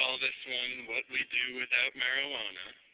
call this one What We Do Without Marijuana.